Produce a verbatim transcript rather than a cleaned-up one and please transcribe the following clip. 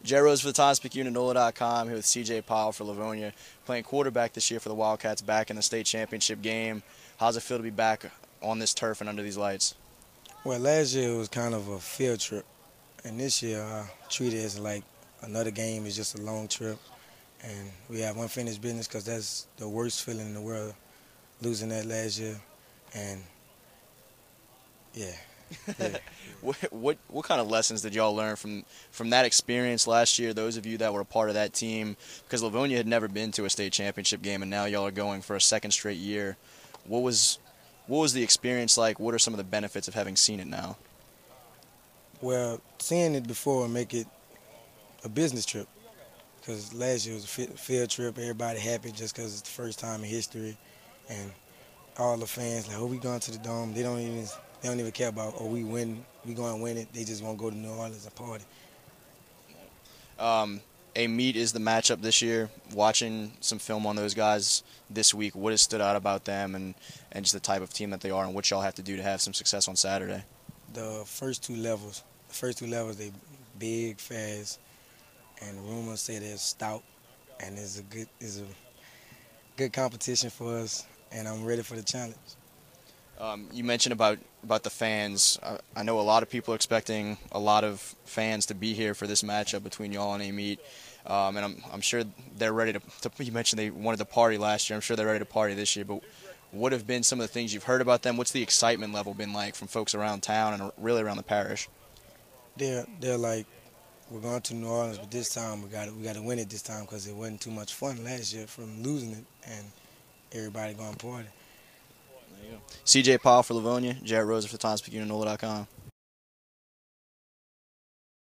Jared Rose for the Times Picayune, N O L A dot com, here with C J Powell for Livonia, playing quarterback this year for the Wildcats, back in the state championship game. How's it feel to be back on this turf and under these lights? Well, last year it was kind of a field trip, and this year I treat it as like another game. It's just a long trip, and we have unfinished business because that's the worst feeling in the world, losing that last year, and yeah. yeah. what, what what kind of lessons did y'all learn from from that experience last year? Those of you that were a part of that team, because Livonia had never been to a state championship game, and now y'all are going for a second straight year. What was what was the experience like? What are some of the benefits of having seen it now? Well, seeing it before make it a business trip, because last year was a field trip. Everybody happy just because it's the first time in history, and all the fans like, oh, we going to the Dome. They don't even they don't even care about, oh, we win, we going to win it. They just want to go to New Orleans and party. Um, a meet is the matchup this year. Watching some film on those guys this week, what has stood out about them and, and just the type of team that they are and what y'all have to do to have some success on Saturday? The first two levels, the first two levels, they big, fast, and rumors say they're stout, and it's a good, it's a good competition for us, and I'm ready for the challenge. Um, you mentioned about, about the fans. I, I know a lot of people are expecting a lot of fans to be here for this matchup between y'all and A-Meet, um, and I'm, I'm sure they're ready to, to. You mentioned they wanted to party last year. I'm sure they're ready to party this year. But what have been some of the things you've heard about them? What's the excitement level been like from folks around town and really around the parish? They're they're like, we're going to New Orleans, but this time we got we got to win it this time because it wasn't too much fun last year from losing it, and everybody going to party. There you go. C J Powell for Livonia, Jared Rose for the Times Picayune, N O L A dot com.